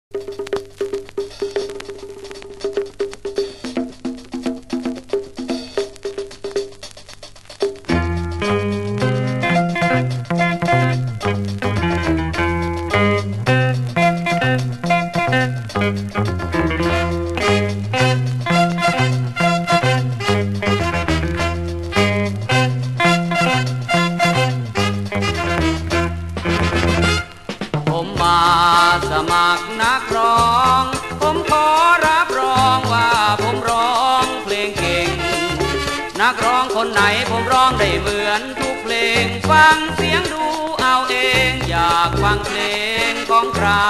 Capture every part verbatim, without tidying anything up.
สมัครนักร้องผมขอรับรองว่าผมร้องเพลงเก่งนักร้องคนไหนผมร้องได้เหมือนทุกเพลงฟังเสียงดูเอาเองอยากฟังเพลงของใคร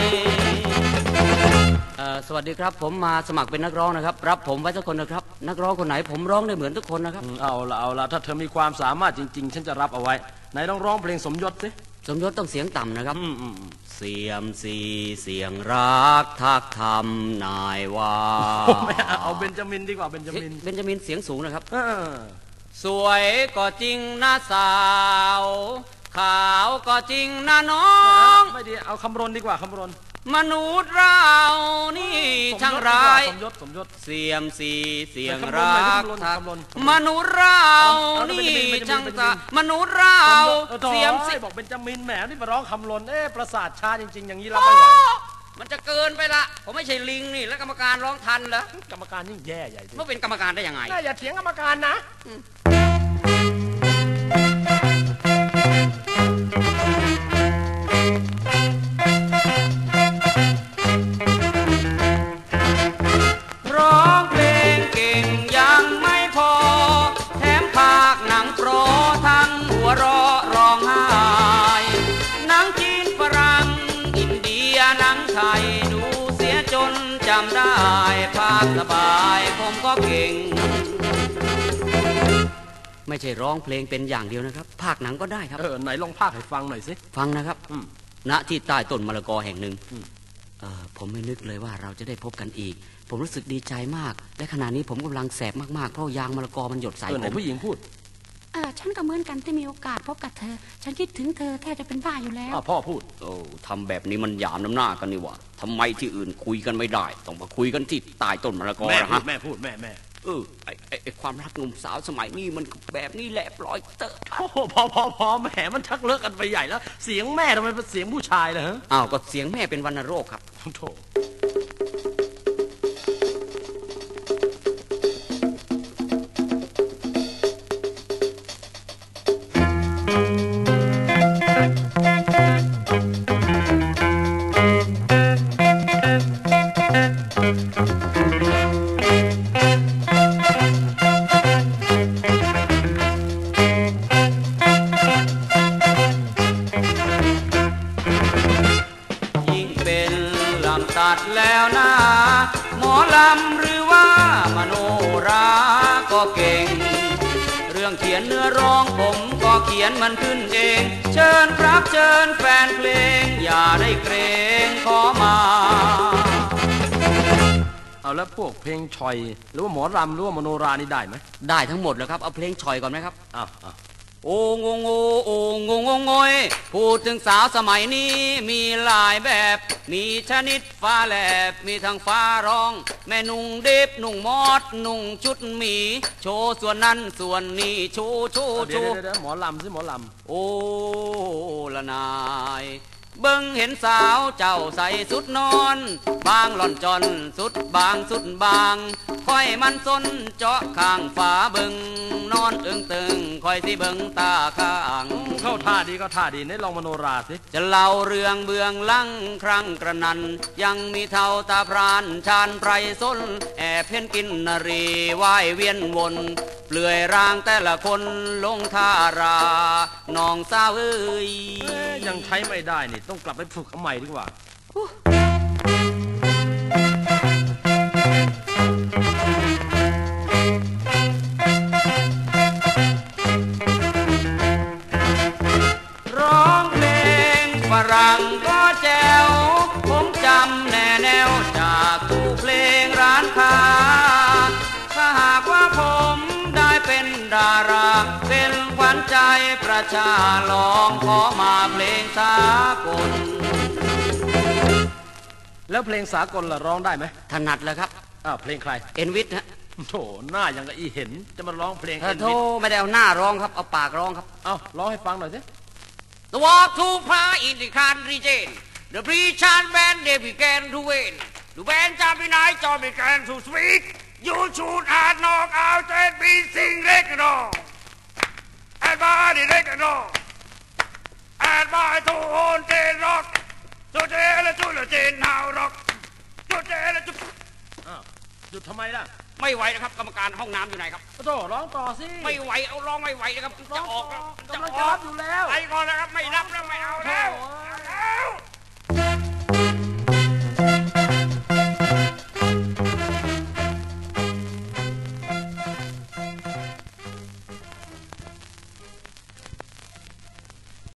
สวัสดีครับผมมาสมัครเป็นนักร้องนะครับรับผมไว้สักคนนะครับนักร้องคนไหนผมร้องได้เหมือนทุกคนนะครับเอาละเอาละถ้าเธอมีความสามารถจริงๆฉันจะรับเอาไว้ไหนลองร้องเพลงสมยศสิสมยศต้องเสียงต่ำนะครับเสียมสีเสียงรักทักทำนายว่าไม่เอาเบนจามินดีกว่าเบนจามินเบนจามินเสียงสูงนะครับสวยก็จริงนะสาวขาวก็จริงนะน้องไม่ดีเอาคำรณดีกว่าคำรณมนุษย์เรานี่ช่างร้ายสมยศสมยศเสียมสีเสียงรักทักมนุษย์เรานี่ช่างตามนุษย์เราเสียมสีบอกเบนจามินแหมนี่มาร้องคำรณเอ๊ะประสาทช้าจริงๆอย่างนี้รับไม่ไหวมันจะเกินไปละผมไม่ใช่ลิงนี่แล้วกรรมการร้องทันเหรอกรรมการยิ่งแย่ใหญ่เมื่อเป็นกรรมการได้ยังไงอย่าเถียงกรรมการนะร้องเพลงเก่งยังไม่พอแถมภาคหนังโปรทั้งหัวเราะร้องไห้หนังจีนฝรั่งอินเดียหนังไทยดูเสียจนจำได้ภาคสบายผมก็เก่งไม่ใช่ร้องเพลงเป็นอย่างเดียวนะครับภาคหนังก็ได้ครับเออไหนลองภาคให้ฟังหน่อยสิฟังนะครับณที่ใต้ต้นมะละกอแห่งหนึ่งผมไม่นึกเลยว่าเราจะได้พบกันอีกผมรู้สึกดีใจมากและขณะนี้ผมกำลังแสบมากๆเพราะยางมะละกอมันหยดใส่ผมผู้หญิงพูดเออฉันก็เหมือนกันที่มีโอกาสพบกับเธอฉันคิดถึงเธอแทบจะเป็นบ้าอยู่แล้วพ่อพูดโอ้ทำแบบนี้มันหยามน้ำหน้ากันนี่วะทำไมที่อื่นคุยกันไม่ได้ต้องมาคุยกันที่ใต้ต้นมะละกอนะฮะแม่พูดแม่แม่เออไอไอความรักหนุ่มสาวสมัยนี้มันแบบนี้แหละปล่อยเตอะโอ้โหพอพอพอแหมมันชักเลิกกันไปใหญ่แล้วเสียงแม่ทำไมเป็นเสียงผู้ชายล่ะฮะอ้าวก็เสียงแม่เป็นวัณโรคครับโธ่ตัดแล้วนะหมอลำหรือว่ามโนราก็เก่งเรื่องเขียนเนื้อร้องผมก็เขียนมันขึ้นเองเชิญครับเชิญแฟนเพลงอย่าได้เกรงขอมาเอาแล้วพวกเพลงชอยหรือว่าหมอลำหรือว่ามโนรานี่ได้ไหมได้ทั้งหมดแล้วครับเอาเพลงชอยก่อนไหมครับอ้าวโอ้งงโอ้งงงงอยพูดถึงสาวสมัยนี้มีหลายแบบมีชนิดฟ้าแลบมีทั้งฟ้าร้องแม่นุ่งเด็บนุ่งมอดนุ่งชุดหมีโชว์ส่วนนั้นส่วนนี้โชว์โชว์โชว์เดี๋ยวหมอลำสิหมอลำโอ้ละนายเบิ่งเห็นสาวเจ้าใส่สุดนอนบางหล่อนจอนสุดบางสุดบางค่อยมันซนเจาะข้างฝาเบิ่งนอนอึ้งตึงค่อยสิเบิ่งตาข้างเข้าท่าดีก็ท่าดีนี่ลองมโนราสิจะเล่าเรื่องเบื้องหลังครั้งกระนันยังมีเท่าตาพรานชานไพรสนแอบเพ่นกินนรีว่ายเวียนวนเปลือยร่างแต่ละคนลงท่าราน้องสาวเอ้ยยังใช้ไม่ได้นี่ต้องกลับไปฝึกใหม่ดีกว่าร้องเพลงฝรั่งก็แจ๋วผมจำแน่แนวจากตู้เพลงร้านค้าถ้าหากว่าผมได้เป็นดาราเป็นขวัญใจประชาลองขอมาเพลงสากลแล้วเพลงสากลล่ะร้องได้ไหมถนัดเลยครับอ้าวเพลงใครเอ็นวิทฮะโถหน้าอย่างกับอีเห็นจะมาร้องเพลงเอเอ็อน โทวิทไม่ได้เอาหน้าร้องครับเอาปากร้องครับเอ้าร้องให้ฟังหน่อยสิ The walk to far in the country chain The preacher band they began to win The band jumping night John began to speak You should have knock out and be sing reggae dog And body reggae dog And by to own ten rock To tell to the ten how rock To tell to อ้าวหยุดทำไมล่ะไม่ไหวนะครับกรรมการห้องน้ำอยู่ไหนครับโถร้องต่อสิไม่ไหวเอาร้องไม่ไหวนะครับจะออกแล้วจะกำลังอจะอรักบอยู่แล้วไปก่อนนะครับไม่รับแล้วไม่เอา